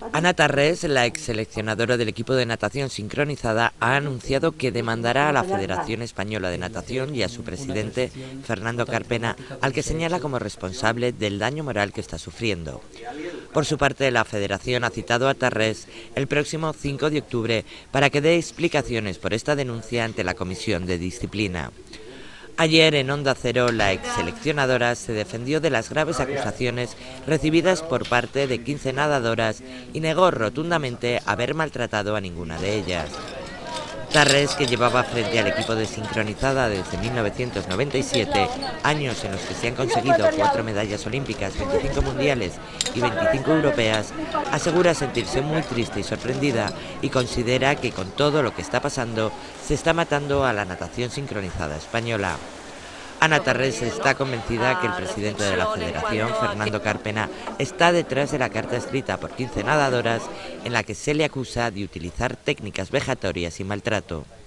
Ana Tarrés, la ex seleccionadora del equipo de natación sincronizada, ha anunciado que demandará a la Federación Española de Natación y a su presidente, Fernando Carpena, al que señala como responsable del daño moral que está sufriendo. Por su parte, la Federación ha citado a Tarrés el próximo 5 de octubre para que dé explicaciones por esta denuncia ante la Comisión de Disciplina. Ayer en Onda Cero, la ex seleccionadora se defendió de las graves acusaciones recibidas por parte de 15 nadadoras y negó rotundamente haber maltratado a ninguna de ellas. Tarrés, que llevaba frente al equipo de sincronizada desde 1997, años en los que se han conseguido 4 medallas olímpicas, 25 mundiales y 25 europeas, asegura sentirse muy triste y sorprendida y considera que con todo lo que está pasando se está matando a la natación sincronizada española. Ana Tarrés está convencida que el presidente de la Federación, Fernando Carpena, está detrás de la carta escrita por 15 nadadoras en la que se le acusa de utilizar técnicas vejatorias y maltrato.